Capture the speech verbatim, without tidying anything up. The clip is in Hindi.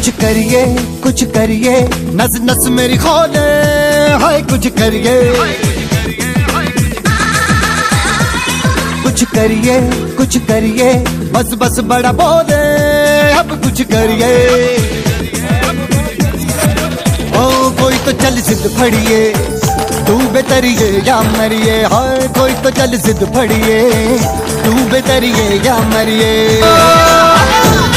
कुछ करिए कुछ करिए, नस नस मेरी खोले, हाय कुछ करिए कुछ करिए कुछ करिए, बस बस बड़ा बोले, अब कुछ करिए। ओ कोई तो चल जिद फड़िए, तू बेतरिए या मरिए, हाय कोई तो चल जिद फड़िए, तू बेतरिए या मरिए।